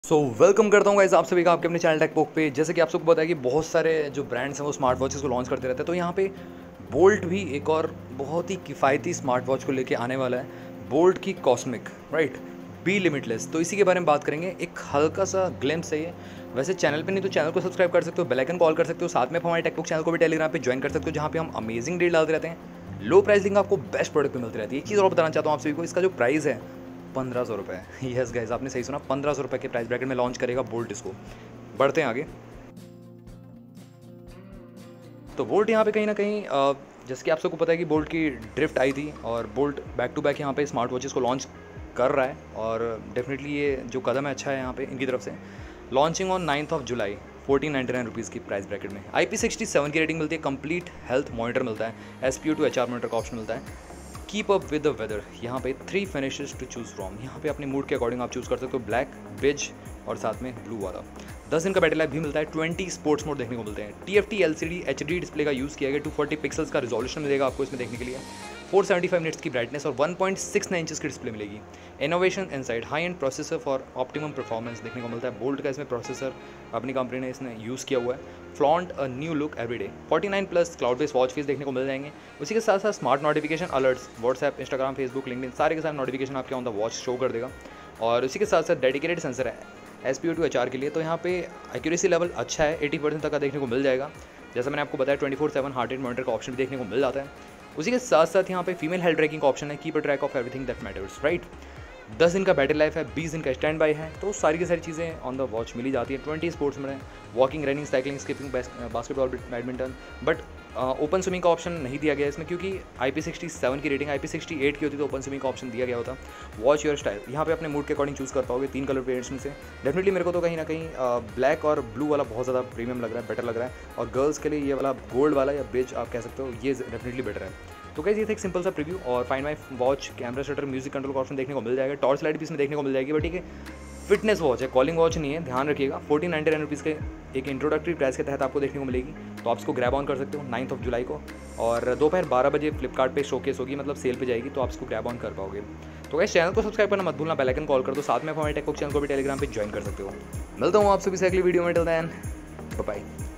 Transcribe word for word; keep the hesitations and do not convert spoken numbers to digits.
सो so, welcome करता हूँ guys आप सभी का आपके अपने चैनल टेक पोक पे। जैसे कि आप सबको पता है कि बहुत सारे जो ब्रांड्स हैं वो स्मार्ट वॉचेस को लॉन्च करते रहते हैं, तो यहाँ पे बोल्ट भी एक और बहुत ही किफ़ायती स्मार्ट वॉच को लेके आने वाला है। बोल्ट की कॉस्मिक, राइट, बी लिमिटलेस। तो इसी के बारे में बात करेंगे, एक हल्का सा ग्लिम्स है ये। वैसे चैनल पे नहीं तो चैनल को सब्सक्राइब कर सकते हो, बेल आइकन कॉल कर सकते हो, साथ में आप हमारे टेक पोक चैनल को भी टेलीग्राम पे ज्वाइन कर सकते हो, जहाँ पे हम अमेजिंग डील डालते रहते हैं। लो प्राइसिंग आपको बेस्ट प्रोडक्ट पे मिलती रहती है। एक चीज़ और बताना चाहता हूँ आप सभी को, इसका जो प्राइस है पंद्रह सौ रुपये। यस गाइस, आपने सही सुना, पंद्रह सौ रुपये के प्राइस ब्रैकेट में लॉन्च करेगा बोल्ट इसको। बढ़ते हैं आगे। तो बोल्ट यहाँ पे कहीं ना कहीं अ, जैसे कि आप सबको पता है कि बोल्ट की ड्रिफ्ट आई थी और बोल्ट बैक टू बैक यहाँ पे स्मार्ट वॉचेस को लॉन्च कर रहा है, और डेफिनेटली ये जो कदम है अच्छा है यहाँ पे इनकी तरफ से। Launching on ninth of July, fourteen ninety nine rupees की प्राइस ब्रैकेट में। आई पी सिक्सटी सेवन की रेटिंग मिलती है, कंप्लीट हेल्थ मॉनिटर मिलता है, S P O two H R monitor का ऑप्शन मिलता है, keep up with the weather. यहाँ पे three finishes to choose from. यहाँ पे अपने मूड के अकॉर्डिंग आप चूज़ कर सकते हो, ब्लैक, बेज और साथ में ब्लू वाला। दस दिन का बैटरी लाइफ भी मिलता है, ट्वेंटी स्पोर्ट्स मोड देखने को मिलते हैं। T F T L C D H D display का यूज़ किया गया, टू फोर्टी पिक्सल्स का रिजोल्यूशन मिलेगा आपको इसमें देखने के लिए, फोर सेवेंटी फाइव मिनट्स की ब्राइटनेस और one point six nine inches की डिस्प्ले मिलेगी। Innovation inside, high end processor for optimum performance देखने को मिलता है। बोल्ट का इसमें प्रोसेसर अपनी कंपनी ने इसने यूज़ किया हुआ है। Flaunt a new look every day, forty nine plus cloud based watch face देखने को मिल जाएंगे। उसी के साथ साथ smart notification alerts, WhatsApp, Instagram, Facebook, LinkedIn, सारे के साथ नोटिफिकेशन आपके ऑन द वॉच शो कर देगा। और उसी के साथ साथ डेडिकेटेड सेंसर है S P O two H R के लिए, तो यहाँ पे एक्यूरेसी लेवल अच्छा है, एटी परसेंट तक का देखने को मिल जाएगा। जैसा मैंने आपको बताया, twenty four seven heart rate monitor का ऑप्शन भी देखने को मिल जाता है। उसी के साथ साथ यहाँ पे फीमेल हेल्थ ट्रैकिंग का ऑप्शन है, keep a track of everything that matters, right. दस दिन का बैटरी लाइफ है, बीस दिन का स्टैंड बाई है, तो सारी की सारी चीज़ें ऑन द वॉच मिली जाती है। ट्वेंटी स्पोर्ट्स में walking, running, cycling, skipping, basketball, badminton, but open swimming का ऑप्शन नहीं दिया गया इसमें, क्योंकि आई पी सिक्सटी सेवन की rating I P sixty eight की होती तो ओपन स्विमिंग का ऑप्शन दिया गया होता। वॉच योर स्टाइल, यहाँ पे अपने मूड के अकॉर्डिंग चूज़ कर पाओगे तीन कलर वेरिएंट्स में से। डेफिनेटली मेरे को तो कहीं ना कहीं ब्लैक और ब्लू वाला बहुत ज़्यादा प्रीमियम लग रहा है, बेटर लग रहा है, और गर्ल्स के लिए ये वाला गोल्ड वाला या बेज आप कह सकते हो, ये डेफिनेटली बेटर है। तो गाइस ये था एक सिंपल सा प्रीव्यू। और find my watch, camera shutter, music control का ऑप्शन देखने को मिल जाएगा, टॉर्च लाइट भी इसमें देखने को मिल जाएगी। बट ठीक है, फिटनेस वॉच है, कॉलिंग वॉच नहीं है, ध्यान रखिएगा। फोर्टीन नाइन्टी नाइन रुपीज़ के एक इंट्रोडक्टरी प्राइस के तहत आपको देखने को मिलेगी, तो आप इसको ग्रैब ऑन कर सकते हो नाइन्थ ऑफ जुलाई को। और दोपहर बारह बजे फ्लिपकार्ट पे शोकेस होगी, मतलब सेल पे जाएगी, तो आप इसको ग्रैब ऑन कर पाओगे। तो गाइस चैनल को सब्सक्राइब करना मत भूलना, बेल आइकन कॉल कर दो, साथ में हमारे टेक पोक चैनल को भी टेलीग्राम पे ज्वाइन कर सकते हो। मिलता हूँ आप सभी से अगली वीडियो में, टिल देन बाय बाय।